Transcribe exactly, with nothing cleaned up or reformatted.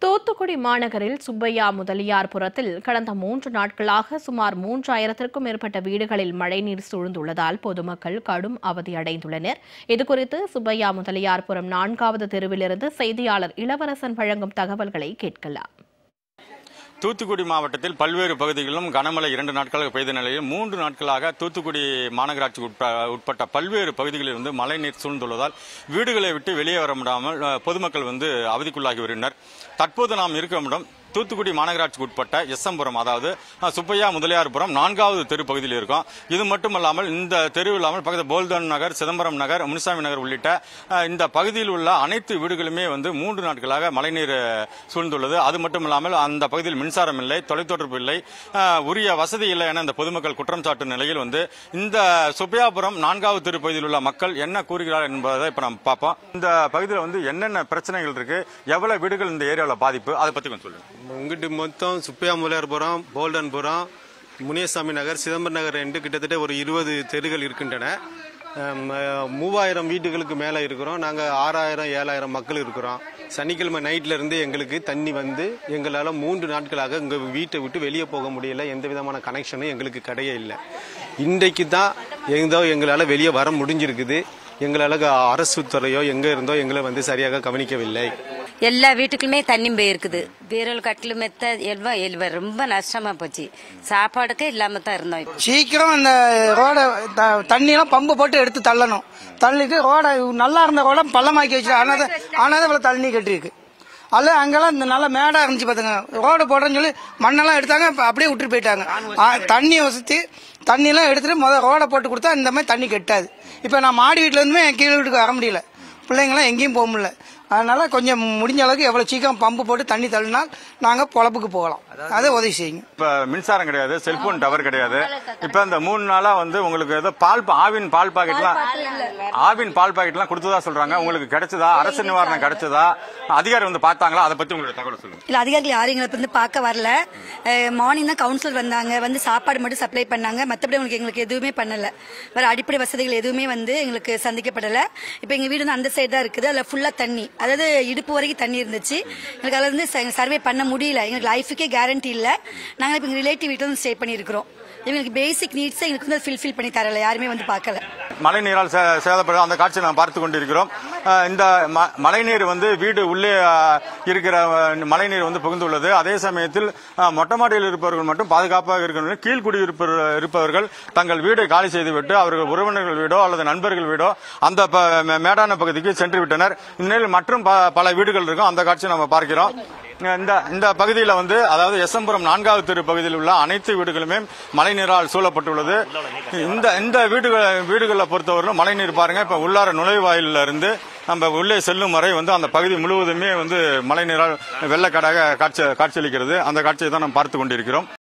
தூத்துக்குடி மாநகரில் சுப்பையா முதலியார்புரத்தில் கடந்த மூன்று நாட்களாக சுமார் மூன்றாயிரத்திற்கும் மேற்பட்ட வீடுகளில் மழைநீர் சூழ்ந்துள்ளதால் பொதுமக்கள் கடும் அவதியடைந்துள்ளனர். இதுகுறித்து சுப்பையா முதலியார்புரம் நான்காவது தெருவிலிருந்து செய்தியாளர் இளவரசன் வழங்கும் தகவல்களை கேட்கலாம். தூத்துக்குடி மாவட்டத்தில் பல்வேறு பகுதிகளிலும் கனமழை இரண்டு நாட்களாக பெய்த நிலையில் மூன்று நாட்களாக தூத்துக்குடி மாநகராட்சிக்கு உட்பட்ட பல்வேறு பகுதிகளில் வந்து மழைநீர் சூழ்ந்துள்ளதால் வீடுகளை விட்டு வெளியே வர முடியாமல் பொதுமக்கள் வந்து அவதிக்குள்ளாகி வருகின்றனர். தற்போது நாம் இருக்கும் இடம் தூத்துக்குடி மாநகராட்சிக்கு உட்பட்ட எஸ்எம்புரம், அதாவது சுப்பையா முதலியார்புரம் நான்காவது தெரு பகுதியில் இருக்கும். இது மட்டுமல்லாமல் இந்த தெரு இல்லாமல் பக்கத்தில் போல்தன் நகர், சிதம்பரம் நகர், முனிசாமி நகர் உள்ளிட்ட இந்த பகுதியில் உள்ள அனைத்து வீடுகளுமே வந்து மூன்று நாட்களாக மழைநீர் சூழ்ந்துள்ளது. அது மட்டுமில்லாமல் அந்த பகுதியில் மின்சாரம் இல்லை, தொலைத்தொடர்பு இல்லை, உரிய வசதி இல்லை என இந்த பொதுமக்கள் குற்றம் சாட்டும் நிலையில் வந்து இந்த சுப்பையாபுரம் நான்காவது தெரு பகுதியில் உள்ள மக்கள் என்ன கூறுகிறார் என்பதை இப்ப நம்ம பார்ப்போம். இந்த பகுதியில் வந்து என்னென்ன பிரச்சனைகள் இருக்கு, எவ்வளவு வீடுகள் இந்த ஏரியாவில் பாதிப்பு, அதை பத்தி கொஞ்சம் சொல்லுங்க. இங்கிட்டு மொத்தம் சுப்பையா முதலியார்புரம், போல்டன்புரம், முனியசாமி நகர், சிதம்பரம் நகர் என்று கிட்டத்தட்ட ஒரு இருபது தெருகள் இருக்கின்றன. மூவாயிரம் வீடுகளுக்கு மேலே இருக்கிறோம். நாங்கள் ஆறாயிரம் ஏழாயிரம் மக்கள் இருக்கிறோம். சனிக்கிழமை நைட்ல இருந்து எங்களுக்கு தண்ணி வந்து எங்களால் மூன்று நாட்களாக எங்கள் வீட்டை விட்டு வெளியே போக முடியல. எந்த விதமான கனெக்ஷனும் எங்களுக்கு கிடையே இல்லை. இன்றைக்கு தான் எங்கோ எங்களால் வெளியே வர முடிஞ்சிருக்குது. எங்களால் அரசு துறையோ எங்கே இருந்தோ எங்களை வந்து சரியாக கவனிக்கவில்லை. எல்லா வீட்டுக்குமே தண்ணி போயிருக்குது. வீரல் கட்டில் மெத்த எல்வா ரொம்ப நஷ்டமா போச்சு. சாப்பாடுக்கே இல்லாம தான் இருந்தோம். சீக்கிரம் அந்த ரோட தண்ணியெல்லாம் பம்பு போட்டு எடுத்து தள்ளணும். தள்ளிட்டு ரோட நல்லா இருந்த ரோட பள்ளமாக்கி வச்சு ஆனாதான் ஆனாதான் இவ்வளவு தண்ணி கட்டிருக்கு. அல்ல அங்கெல்லாம் இந்த நல்ல மேடா இருந்துச்சு பாத்துங்க. ரோடு போடுறேன்னு சொல்லி மண்ணெல்லாம் எடுத்தாங்க, அப்படியே விட்டுட்டு போயிட்டாங்க. தண்ணி வசதி தண்ணியெல்லாம் எடுத்துட்டு முதல் ரோடை போட்டு கொடுத்தா இந்த மாதிரி தண்ணி கெட்டாது. இப்ப நான் மாடி வீட்டுல இருந்துமே கீழே வீட்டுக்கு வர முடியல. பிள்ளைங்களாம் எங்கேயும் போக முடியல. அதனால கொஞ்சம் முடிஞ்ச அளவுக்கு எவ்வளவு சீக்கிரம் பம்பு போட்டு தண்ணி தள்ளினால் நாங்க பொழப்புக்கு போகலாம். அதை உதவி செய்யுங்க. இப்ப மின்சாரம் கிடையாது, செல்போன் டவர் கிடையாது. இப்ப இந்த மூணு நாளா வந்து உங்களுக்கு ஏதோ பால் ஆவின் பால் பாக்கெட்லாம் ஆவின் பால் பாக்கெட் எல்லாம் கொடுத்ததா சொல்றாங்க. உங்களுக்கு கிடைச்சதா? அரசு நிவாரணம் கிடைச்சதா? அதிகாரி வந்து பார்த்தாங்களா? அதை பத்தி உங்களுக்கு தகவல் சொல்லுங்க. இல்ல, அதிகாரிகள் யாரும் எங்களை வந்து பார்க்க வரல. மார்னிங் தான் கவுன்சிலர் வந்தாங்க, வந்து சாப்பாடு மட்டும் சப்ளை பண்ணாங்க. மற்றபடி உங்களுக்கு எங்களுக்கு எதுவுமே பண்ணல. வேற அடிப்படை வசதிகள் எதுவுமே வந்து எங்களுக்கு சந்திக்கப்படல. இப்ப எங்க வீடு வந்து அந்த சைடு தான் இருக்குது. அதுல ஃபுல்லா தண்ணி, அதாவது இடுப்பு வரைக்கும் தண்ணி இருந்துச்சு. எங்களுக்கு அதுல இருந்து சர்வே பண்ண முடியல. எங்களுக்கு லைஃபுக்கே கேரண்டி இல்ல. நாங்க இப்ப எங்க ரிலேட்டிவ் வீட்டுல வந்து ஸ்டே பண்ணிருக்கிறோம். எங்களுக்கு பேசிக் நீட்ஸ் எங்களுக்கு வந்து ஃபில்ஃபில் பண்ணி தரல. யாருமே வந்து பார்க்கல. மழை நீரால் சேதப்பட அந்த காட்சியை நாம் பார்த்து கொண்டிருக்கிறோம். இந்த மழைநீர் வந்து வீடு உள்ளே இருக்கிற மழைநீர் வந்து புகுந்துள்ளது. அதே சமயத்தில் மொட்டை மாடியில் இருப்பவர்கள் மட்டும் பாதுகாப்பாக இருக்கணும். கீழ்குடியிருப்ப இருப்பவர்கள் தங்கள் வீடை காலி செய்துவிட்டு அவர்கள் உறவினர்கள் வீடோ அல்லது நண்பர்கள் வீடோ அந்த மேடான பகுதிக்கு சென்று விட்டனர். இந்நிலையில் மற்றும் பல வீடுகள் இருக்கும். அந்த காட்சியை நம்ம பார்க்கிறோம். இந்த இந்த பகுதியில் வந்து, அதாவது எஸ்எம்புரம் நான்காவது தெரு பகுதியில் உள்ள அனைத்து வீடுகளுமே மழைநீரால் சூழப்பட்டுள்ளது. இந்த இந்த வீடுகள் வீடுகளை பொறுத்தவரையிலும் மழைநீர் பாருங்க. இப்ப உள்ளார நுழைவாயில இருந்து நம்ம உள்ளே செல்லும் வரை வந்து அந்த பகுதி முழுவதுமே வந்து மழைநீரால் வெள்ளக்காடாக காட்சி காட்சியளிக்கிறது. அந்த காட்சியை தான் நாம் பார்த்து கொண்டிருக்கிறோம்.